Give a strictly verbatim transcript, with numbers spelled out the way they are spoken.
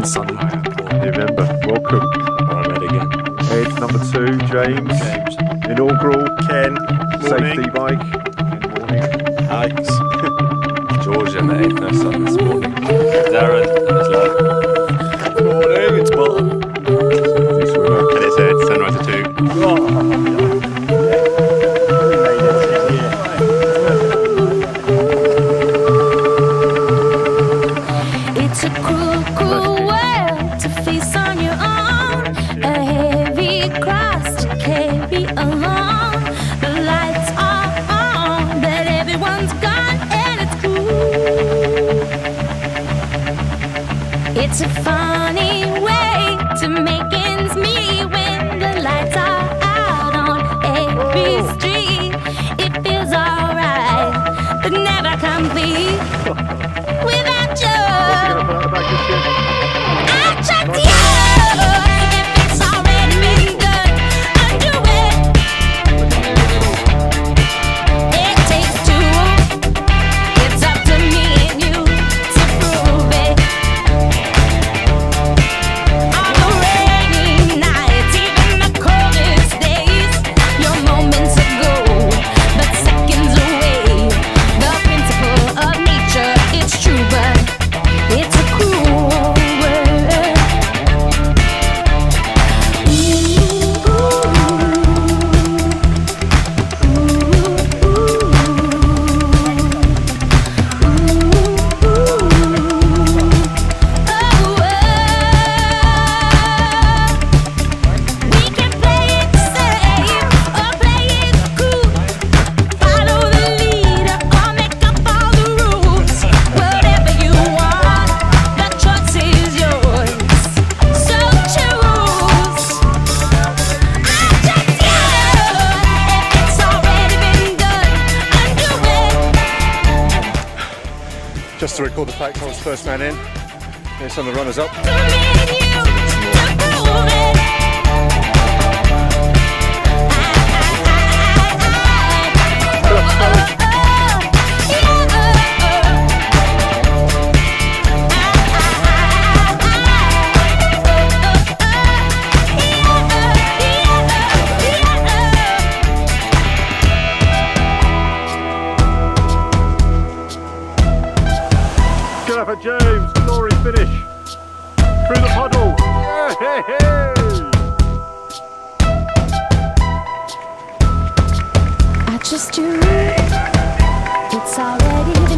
in Sunny. You remember, welcome. I read again. Ed, number two, James. James. Inaugural, Ken, Morning. safety bike. Good morning. Alex. George and the eighth nurse on this morning. Darren and his lad. Good morning, it's Bob. This swimmer. And it's Ed, Sunrise two. It's a cruel, cruel world to face on your own. A heavy cross to carry along. The lights are on, but everyone's gone, and it's cruel. It's a funny way to make ends meet when the lights are out on every street. It feels alright, but never complete without you. I checked you. If it's already been done, undo it. It takes two. It's up to me and you to prove it. On the rainy nights, even the coldest days, your moments are gold, but seconds away. The principle of nature, it's true, but it's a cruel world. We can play it safe or play it cool. Follow the leader or make up all the rules. Whatever you want, the choice is yours. So choose. I checked you. If it's already been done, undo it. Just to record the fact I was first man in. It's on the runners up. To me and you to prove it. Good up at James, glory finish. Through the puddle. Yeah, hey, hey. I just do. It's already